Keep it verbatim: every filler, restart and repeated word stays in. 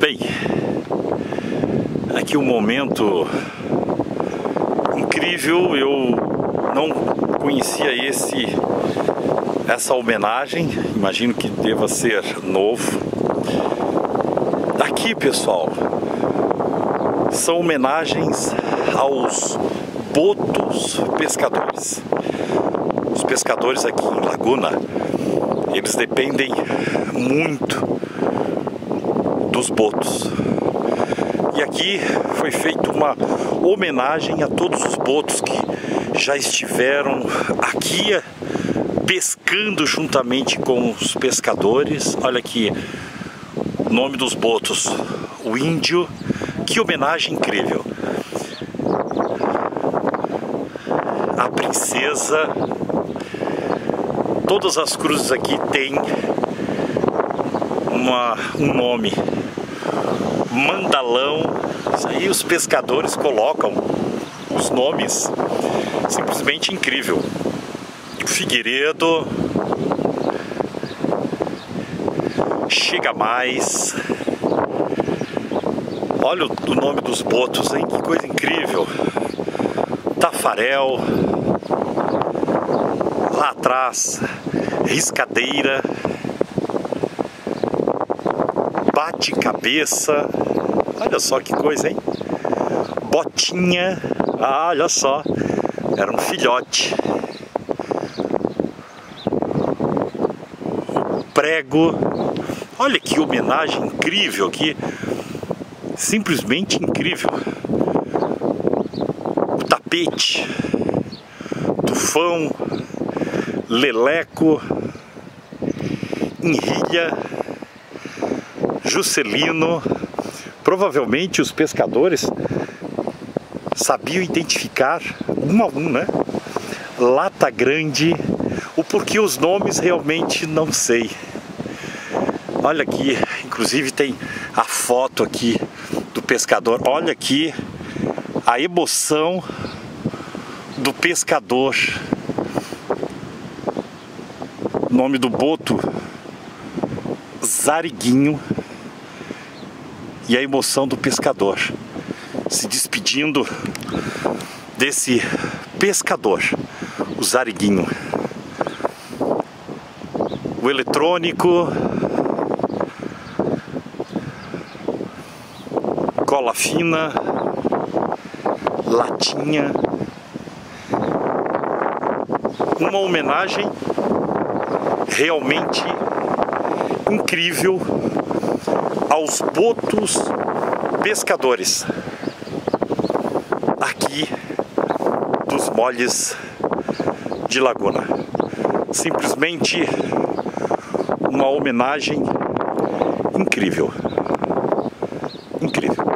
Bem, aqui um momento incrível. Eu não conhecia esse, essa homenagem, imagino que deva ser novo. Aqui, pessoal, são homenagens aos botos pescadores. Os pescadores aqui em Laguna, eles dependem muito dos botos. E aqui foi feita uma homenagem a todos os botos que já estiveram aqui pescando juntamente com os pescadores. Olha aqui o nome dos botos, o Índio. Que homenagem incrível. A princesa. Todas as cruzes aqui têm uma, um nome. Mandalão. Isso aí os pescadores colocam os nomes. Simplesmente incrível. Figueiredo. Chega Mais. Olha o, o nome dos botos, hein? Que coisa incrível. Tafarel. Lá atrás, Riscadeira. Bate-cabeça. Olha só que coisa, hein? Botinha. Ah, olha só. Era um filhote. O prego. Olha que homenagem incrível aqui. Simplesmente incrível. O tapete. Tufão. Leleco. Enrilha. Juscelino. Provavelmente os pescadores sabiam identificar um a um, né? Lata Grande. O porquê os nomes realmente não sei. Olha aqui, inclusive tem a foto aqui do pescador. Olha aqui a emoção do pescador. O nome do boto, Zariguinho. E a emoção do pescador, se despedindo desse pescador, o Zariguinho. O eletrônico, cola fina, latinha. Uma homenagem realmente incrível aos botos pescadores aqui dos moles de Laguna. Simplesmente uma homenagem incrível, incrível.